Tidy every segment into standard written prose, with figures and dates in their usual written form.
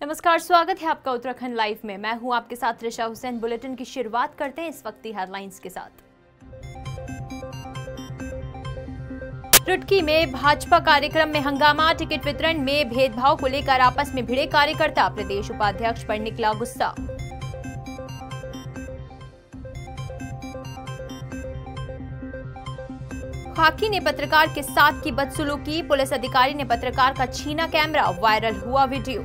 नमस्कार, स्वागत है आपका उत्तराखंड लाइव में। मैं हूं आपके साथ ऋषा हुसैन। बुलेटिन की शुरुआत करते हैं इस वक्त की हेडलाइंस के साथ। रुड़की में भाजपा कार्यक्रम में हंगामा, टिकट वितरण में भेदभाव को लेकर आपस में भिड़े कार्यकर्ता, प्रदेश उपाध्यक्ष पर निकला गुस्सा। खाकी ने पत्रकार के साथ की बदसलूकी, पुलिस अधिकारी ने पत्रकार का छीना कैमरा, वायरल हुआ वीडियो।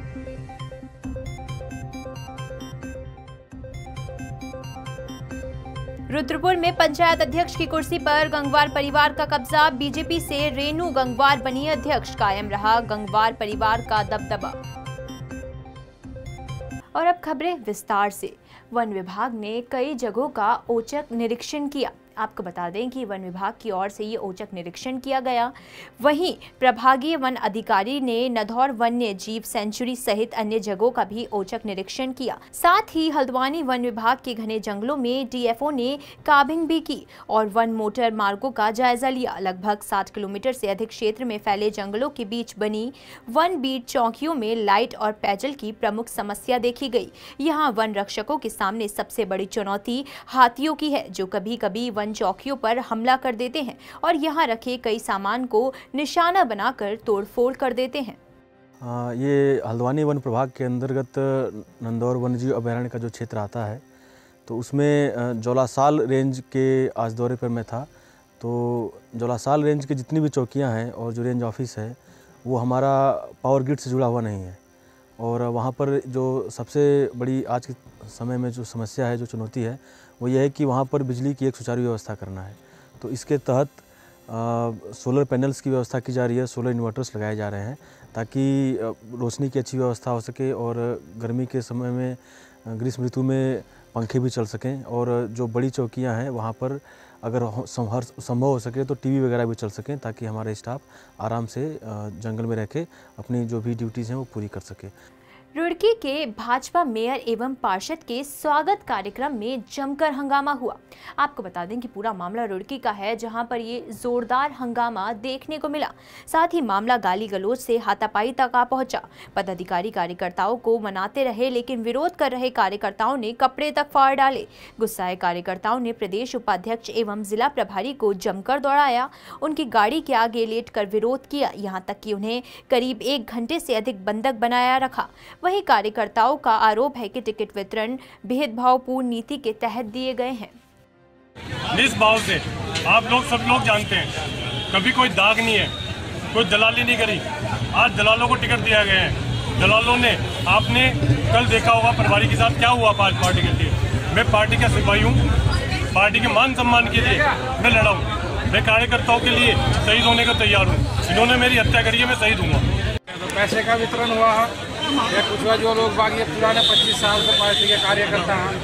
रुद्रपुर में पंचायत अध्यक्ष की कुर्सी पर गंगवार परिवार का कब्जा, बीजेपी से रेणु गंगवार बनी अध्यक्ष, कायम रहा गंगवार परिवार का दबदबा। और अब खबरें विस्तार से। वन विभाग ने कई जगहों का औचक निरीक्षण किया। आपको बता दें कि वन विभाग की ओर से ये औचक निरीक्षण किया गया। वहीं प्रभागीय वन अधिकारी ने नधौर वन्य जीव सेंचुरी सहित अन्य जगहों का भी औचक निरीक्षण किया। साथ ही हल्द्वानी वन विभाग के घने जंगलों में डीएफओ ने काबिंग भी की और वन मोटर मार्गों का जायजा लिया। लगभग 60 किलोमीटर से अधिक क्षेत्र में फैले जंगलों के बीच बनी वन बीट चौकियों में लाइट और पेयजल की प्रमुख समस्या देखी गई। यहाँ वन रक्षकों के सामने सबसे बड़ी चुनौती हाथियों की है, जो कभी कभी वन चौकियों पर हमला कर देते हैं और यहाँ रखे कई सामान को निशाना बनाकर तोड़फोड़ कर देते हैं। ये हल्द्वानी वन प्रभाग के अंतर्गत नंदौर वन्यजीव अभयारण्य का जो क्षेत्र आता है, तो उसमें जोलासाल रेंज के आज दौरे पर मैं था। तो जोलासाल रेंज की जितनी भी चौकियां हैं और जो रेंज ऑफिस है, वो हमारा पावर ग्रिड से जुड़ा हुआ नहीं है। और वहाँ पर जो सबसे बड़ी आज के समय में जो समस्या है, जो चुनौती है, वो ये है कि वहाँ पर बिजली की एक सुचारू व्यवस्था करना है। तो इसके तहत सोलर पैनल्स की व्यवस्था की जा रही है, सोलर इन्वर्टर्स लगाए जा रहे हैं ताकि रोशनी की अच्छी व्यवस्था हो सके और गर्मी के समय में, ग्रीष्म ऋतु में पंखे भी चल सकें। और जो बड़ी चौकियाँ हैं वहाँ पर अगर संभव हो सके तो टीवी वगैरह भी चल सकें ताकि हमारे स्टाफ आराम से जंगल में रह के अपनी जो भी ड्यूटीज़ हैं वो पूरी कर सके। रुड़की के भाजपा मेयर एवं पार्षद के स्वागत कार्यक्रम में जमकर हंगामा हुआ। आपको बता दें कि पूरा मामला रुड़की का है, जहां पर ये जोरदार हंगामा देखने को मिला। साथ ही मामला गाली गलौज से हाथापाई तक आ पहुंचा। पदाधिकारी कार्यकर्ताओं को मनाते रहे, लेकिन विरोध कर रहे कार्यकर्ताओं ने कपड़े तक फाड़ डाले। गुस्साए कार्यकर्ताओं ने प्रदेश उपाध्यक्ष एवं जिला प्रभारी को जमकर दौड़ाया, उनकी गाड़ी के आगे लेटकर विरोध किया, यहाँ तक कि उन्हें करीब 1 घंटे से अधिक बंधक बनाया रखा। वहीं कार्यकर्ताओं का आरोप है कि टिकट वितरण भेदभावपूर्ण नीति के तहत दिए गए हैं। इस भाव से आप लोग सब लोग जानते हैं, कभी कोई दाग नहीं है, कोई दलाली नहीं करी। आज दलालों को टिकट दिया गया है। दलालों ने, आपने कल देखा होगा प्रभारी के साथ क्या हुआ पार्टी के लिए। मैं पार्टी का सिपाही हूँ, पार्टी के मान सम्मान के लिए मैं लड़ा हूँ। मैं कार्यकर्ताओं के लिए शहीद होने को तैयार हूँ। इन्होंने मेरी हत्या करी है, मैं शहीद हूँगा। तो पैसे का वितरण हुआ है या कुछ हुआ। जो लोग बाकी पुराने 25 साल से पार्टी के कार्यकर्ता हैं,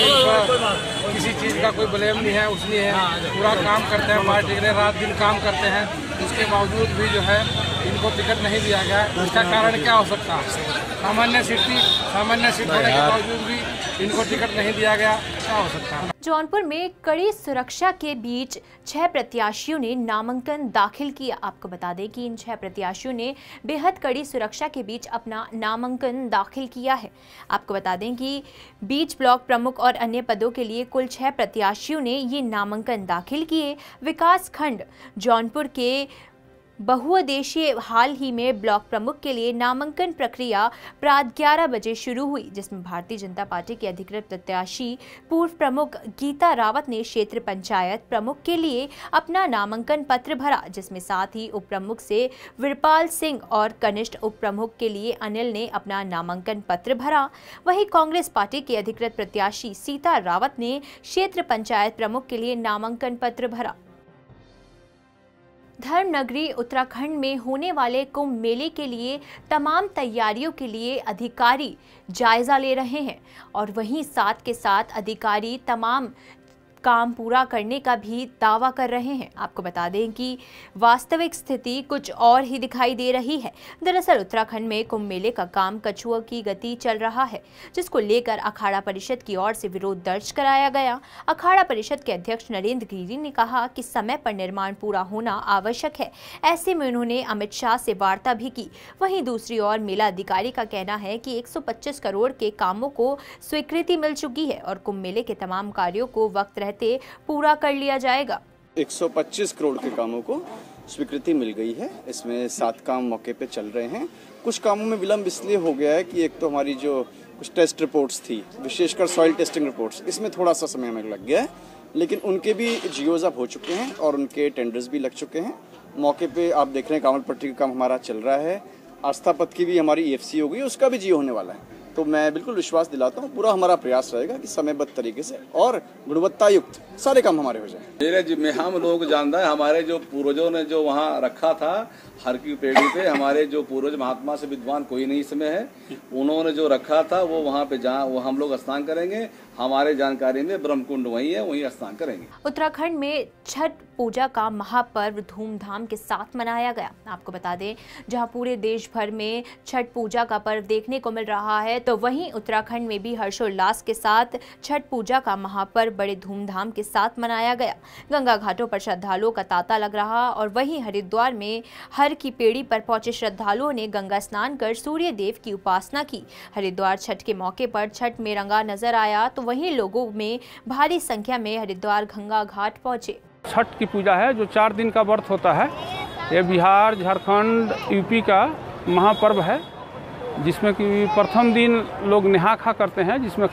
कोई किसी चीज़ का कोई ब्लेम नहीं है, उसने है पूरा काम करते हैं पार्टी के लिए, रात दिन काम करते हैं। उसके बावजूद भी जो है इनको टिकट नहीं दिया गया। इसका कारण क्या हो सकता है? सामान्य सीट होने के बावजूद भी इनको टिकट नहीं दिया गया, क्या हो सकता है? जौनपुर में कड़ी सुरक्षा के बीच 6 प्रत्याशियों ने नामांकन दाखिल किया। आपको बता दें कि इन 6 प्रत्याशियों ने बेहद कड़ी सुरक्षा के बीच अपना नामांकन दाखिल किया है। आपको बता दें कि बीच ब्लॉक प्रमुख और अन्य पदों के लिए कुल 6 प्रत्याशियों ने ये नामांकन दाखिल किए। विकास खंड जौनपुर के बहुउद्देशीय हाल ही में ब्लॉक प्रमुख के लिए नामांकन प्रक्रिया प्रातः 11 बजे शुरू हुई, जिसमें भारतीय जनता पार्टी के अधिकृत प्रत्याशी पूर्व प्रमुख गीता रावत ने क्षेत्र पंचायत प्रमुख के लिए अपना नामांकन पत्र भरा, जिसमें साथ ही उप प्रमुख से वीरपाल सिंह और कनिष्ठ उप प्रमुख के लिए अनिल ने अपना नामांकन पत्र भरा। वहीं कांग्रेस पार्टी के अधिकृत प्रत्याशी सीता रावत ने क्षेत्र पंचायत प्रमुख के लिए नामांकन पत्र भरा। धर्मनगरी उत्तराखंड में होने वाले कुंभ मेले के लिए तमाम तैयारियों के लिए अधिकारी जायजा ले रहे हैं और वहीं साथ के साथ अधिकारी तमाम काम पूरा करने का भी दावा कर रहे हैं। आपको बता दें कि वास्तविक स्थिति कुछ और ही दिखाई दे रही है। दरअसल उत्तराखंड में कुंभ मेले का काम कछुआ की गति चल रहा है, जिसको लेकर अखाड़ा परिषद की ओर से विरोध दर्ज कराया गया। अखाड़ा परिषद के अध्यक्ष नरेंद्र गिरी ने कहा कि समय पर निर्माण पूरा होना आवश्यक है। ऐसे में उन्होंने अमित शाह से वार्ता भी की। वहीं दूसरी ओर मेला अधिकारी का कहना है कि 125 करोड़ के कामों को स्वीकृति मिल चुकी है और कुंभ मेले के तमाम कार्यों को वक्त रहते पूरा कर लिया जाएगा। 125 करोड़ के कामों को स्वीकृति मिल गई है। इसमें 7 काम मौके पे चल रहे हैं। कुछ कामों में विलंब इसलिए हो गया है कि एक तो हमारी जो कुछ टेस्ट रिपोर्ट्स थी, विशेषकर सॉइल टेस्टिंग रिपोर्ट्स, इसमें थोड़ा सा समय हमें लग गया है, लेकिन उनके भी जीओज अब हो चुके हैं और उनके टेंडर्स भी लग चुके हैं। मौके पे आप देख रहे हैं कांवड़ पट्टी का काम हमारा चल रहा है। आस्था पथ की भी हमारी EFC हो गई, उसका भी जीओ होने वाला है। तो मैं बिल्कुल विश्वास दिलाता हूँ, पूरा हमारा प्रयास रहेगा कि समयबद्ध तरीके से और गुणवत्ता युक्त सारे काम हमारे हो जाए। मेरे जिम्मे हम लोग जानता है, हमारे जो पूर्वजों ने जो वहाँ रखा था हर की पेड़ी पे, हमारे जो पूर्वज महात्मा से विद्वान कोई नहीं इसमें है, उन्होंने जो रखा था वो वहाँ पे जहाँ वो हम लोग स्नान करेंगे। हमारे जानकारी में ब्रह्मकुंड वहीं है, वहीं स्नान करेंगे। उत्तराखंड में छठ पूजा का महापर्व धूमधाम के साथ मनाया गया। आपको बता दें, जहां पूरे देश भर में छठ पूजा का पर्व देखने को मिल रहा है, तो वहीं उत्तराखंड में भी हर्षोल्लास के साथ छठ पूजा का महापर्व बड़े धूमधाम के साथ मनाया गया। गंगा घाटों पर श्रद्धालुओं का तांता लग रहा और वहीं हरिद्वार में हर की पेड़ी पर पहुंचे श्रद्धालुओं ने गंगा स्नान कर सूर्य देव की उपासना की। हरिद्वार छठ के मौके पर छठ में रंगा नजर आया, तो वहीं लोगों में भारी संख्या में हरिद्वार गंगा घाट पहुंचे। छठ की पूजा है जो 4 दिन का व्रत होता है। ये बिहार, झारखंड, यूपी का महापर्व है, जिसमें कि प्रथम दिन लोग नहा खा करते हैं, जिसमें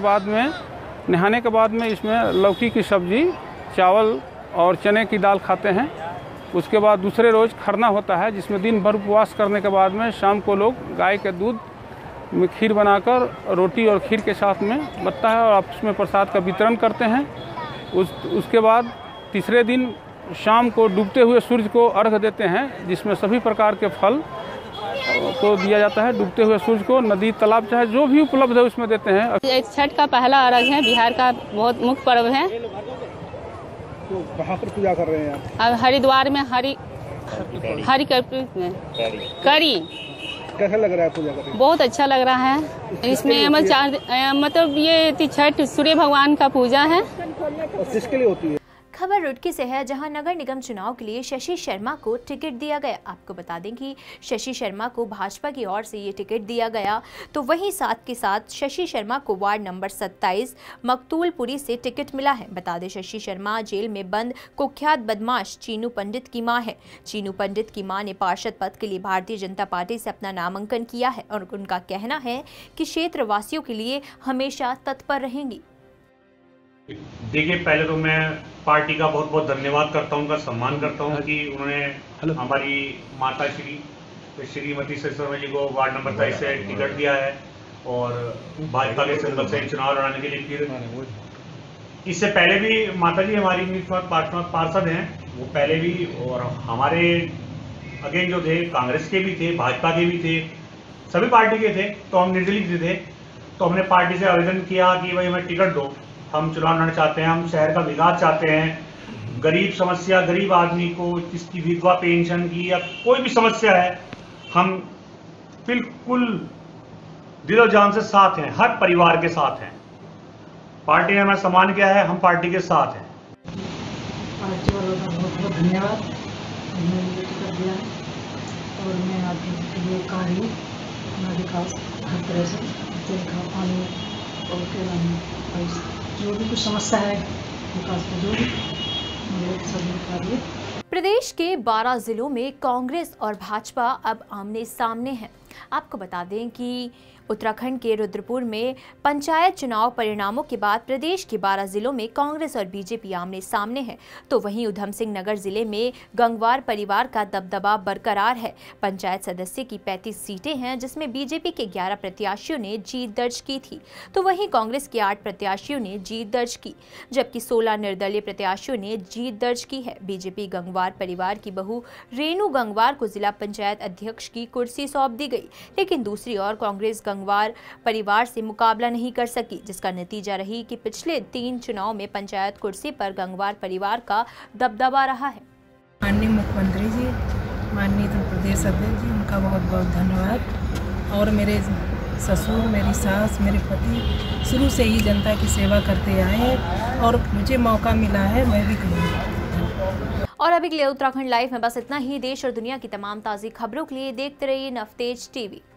नहाने के बाद में इसमें लौकी की सब्जी, चावल और चने की दाल खाते हैं। उसके बाद दूसरे रोज़ खरना होता है, जिसमें दिन भर उपवास करने के बाद में शाम को लोग गाय के दूध में खीर बनाकर रोटी और खीर के साथ में बनता है और आपस में प्रसाद का वितरण करते हैं। उसके बाद तीसरे दिन शाम को डूबते हुए सूर्य को अर्घ देते हैं, जिसमें सभी प्रकार के फल को दिया जाता है। डूबते हुए सूर्य को नदी, तालाब चाहे जो भी उपलब्ध है उसमें देते हैं। छठ का पहला अर्घ है, बिहार का बहुत मुख्य पर्व है। तो कहाँ पर पूजा कर रहे हैं आप? अब हरिद्वार में करी। कैसा लग रहा है पूजा करके? बहुत अच्छा लग रहा है। इसमें मतलब ये छठ सूर्य भगवान का पूजा है। और किसके लिए होती है? खबर रुड़की से है, जहां नगर निगम चुनाव के लिए शशि शर्मा को टिकट दिया गया। आपको बता दें कि शशि शर्मा को भाजपा की ओर से ये टिकट दिया गया, तो वहीं साथ के साथ शशि शर्मा को वार्ड नंबर 27 मकतूलपुरी से टिकट मिला है। बता दें, शशि शर्मा जेल में बंद कुख्यात बदमाश चीनू पंडित की मां है। चीनू पंडित की मां ने पार्षद पद के लिए भारतीय जनता पार्टी से अपना नामांकन किया है और उनका कहना है कि क्षेत्रवासियों के लिए हमेशा तत्पर रहेंगी। देखिए, पहले तो मैं पार्टी का बहुत बहुत धन्यवाद करता हूं, उनका सम्मान करता हूं कि उन्होंने हमारी माता श्रीमती शर्मा जी को वार्ड नंबर 23 से टिकट दिया है और भाजपा के संदर्भ से चुनाव लड़ाने के लिए। फिर इससे पहले भी माता जी हमारी पार्षद हैं, वो पहले भी, और हमारे अगेन जो थे कांग्रेस के भी थे, भाजपा के भी थे, सभी पार्टी के थे। तो हम निर्दलीय थे, तो हमने पार्टी से आवेदन किया कि भाई हमें टिकट दो, हम चुनाव लड़ना चाहते हैं, हम शहर का विकास चाहते हैं। गरीब समस्या, गरीब आदमी को जिसकी विधवा पेंशन की या कोई भी समस्या है, हम बिल्कुल दिलो जान से साथ हैं, हर परिवार के साथ हैं। पार्टी ने हमें सम्मान किया है, हम पार्टी के साथ हैं। पार्टी वालों का बहुत बहुत धन्यवाद, उन्होंने मुझे टिकट दिया और मैं आगे के लिए कार्य अपना विकास हर तरह से देखा, पानी और केला जो भी कुछ समस्या है विकास का जो भी मेरे सभी कार्य। प्रदेश के 12 जिलों में कांग्रेस और भाजपा अब आमने सामने हैं। आपको बता दें कि उत्तराखंड के रुद्रपुर में पंचायत चुनाव परिणामों के बाद प्रदेश के 12 जिलों में कांग्रेस और बीजेपी आमने सामने है, तो वहीं उधम सिंह नगर जिले में गंगवार परिवार का दबदबा बरकरार है। पंचायत सदस्य की 35 सीटें हैं, जिसमें बीजेपी के 11 प्रत्याशियों ने जीत दर्ज की थी, तो वहीं कांग्रेस के 8 प्रत्याशियों ने जीत दर्ज की, जबकि 16 निर्दलीय प्रत्याशियों ने जीत दर्ज की है। बीजेपी गंगवार परिवार की बहू रेणु गंगवार को जिला पंचायत अध्यक्ष की कुर्सी सौंप दी गई, लेकिन दूसरी ओर कांग्रेस गंगवार परिवार से मुकाबला नहीं कर सकी, जिसका नतीजा रही कि पिछले 3 चुनाव में पंचायत कुर्सी पर गंगवार परिवार का दबदबा रहा है। माननीय मुख्यमंत्री जी, माननीय प्रदेश अध्यक्ष जी, उनका बहुत बहुत धन्यवाद। और मेरे ससुर, मेरी सास, मेरे पति शुरू से ही जनता की सेवा करते आए हैं और मुझे मौका मिला है, मैं भी करूँगी। और अभी के लिए उत्तराखंड लाइव में बस इतना ही। देश और दुनिया की तमाम ताज़ी खबरों के लिए देखते रहिए नवतेज टीवी।